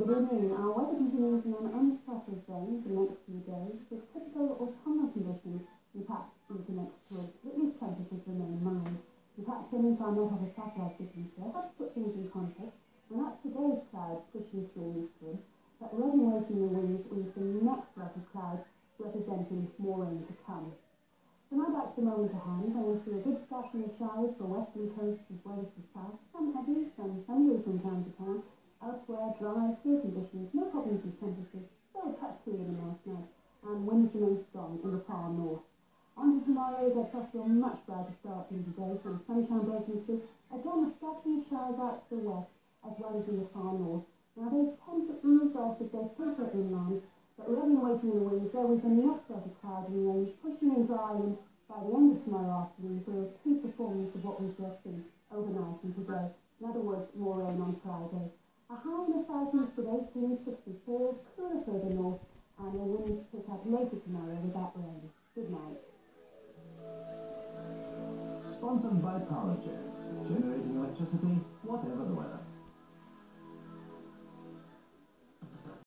Good evening. Our weather continues in an unsettled zone for the next few days, with typical autumnal conditions impact into next week. At least temperatures remain mild. In fact, turning to our Met Office satellite sequence here, I'll just put things in context. And that's today's cloud pushing through eastwards, but ready waiting in the wings with the next block of clouds representing more rain to come. So now back to the moment at hand, and we'll see a good scattering of showers for western coasts as well as the south. Some heavy, some thundery from time to time. Elsewhere, dry, clear conditions, no problems with temperatures, though a touch cooler than last night, and winds remain strong in the far north. On to tomorrow, gets off to a much brighter start than today, some sunshine breaking through. Again, a scattering of showers out to the west, as well as in the far north. Now, they tend to ooze off as they filter inland, but ready and waiting in the wings, there with the next set of cloud and rain pushing into Ireland by the end of tomorrow afternoon for a repeat performance of what we've just seen overnight and today. In other words, more rain on Friday. A high in the southeast with 1864, cooler further north, and the winds pick up later tomorrow with that rain. Good night. Sponsored by Powerjet, generating electricity, whatever the weather.